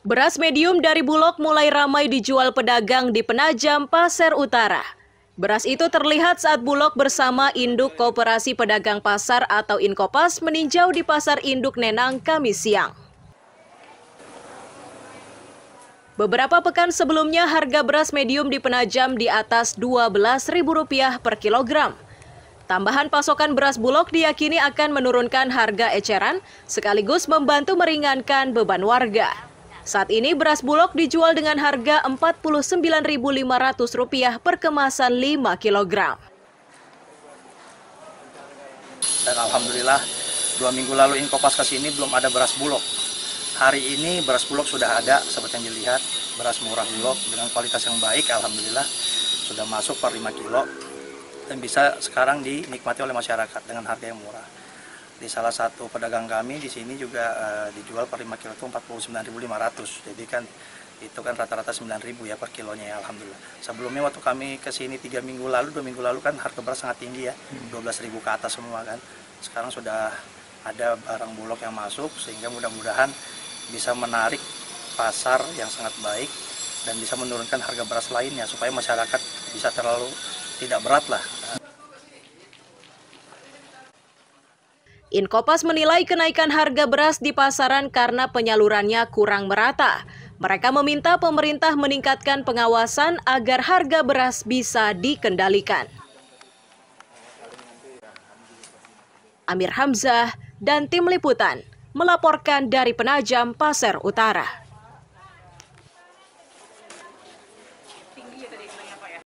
Beras medium dari Bulog mulai ramai dijual pedagang di Penajam, Pasir Utara. Beras itu terlihat saat Bulog bersama Induk Koperasi Pedagang Pasar atau Inkopas meninjau di Pasar Induk Nenang Kamis siang. Beberapa pekan sebelumnya harga beras medium di Penajam di atas Rp12.000 per kilogram. Tambahan pasokan beras Bulog diyakini akan menurunkan harga eceran sekaligus membantu meringankan beban warga. Saat ini beras Bulog dijual dengan harga Rp49.500 per kemasan 5 kg. Dan alhamdulillah 2 minggu lalu Inkopas ke sini belum ada beras Bulog. Hari ini beras Bulog sudah ada, seperti yang dilihat, beras murah Bulog dengan kualitas yang baik, alhamdulillah sudah masuk per 5 kilo dan bisa sekarang dinikmati oleh masyarakat dengan harga yang murah. Di salah satu pedagang kami di sini juga dijual per 5 kilo itu Rp49.500. Jadi kan itu kan rata-rata Rp9.000 ya per kilonya ya, alhamdulillah. Sebelumnya waktu kami ke sini 2 minggu lalu kan harga beras sangat tinggi ya, Rp12.000 ke atas semua kan. Sekarang sudah ada barang Bulog yang masuk sehingga mudah-mudahan bisa menarik pasar yang sangat baik dan bisa menurunkan harga beras lainnya supaya masyarakat bisa terlalu tidak berat lah. Inkopas menilai kenaikan harga beras di pasaran karena penyalurannya kurang merata. Mereka meminta pemerintah meningkatkan pengawasan agar harga beras bisa dikendalikan. Amir Hamzah dan tim liputan melaporkan dari Penajam, Pasir Utara.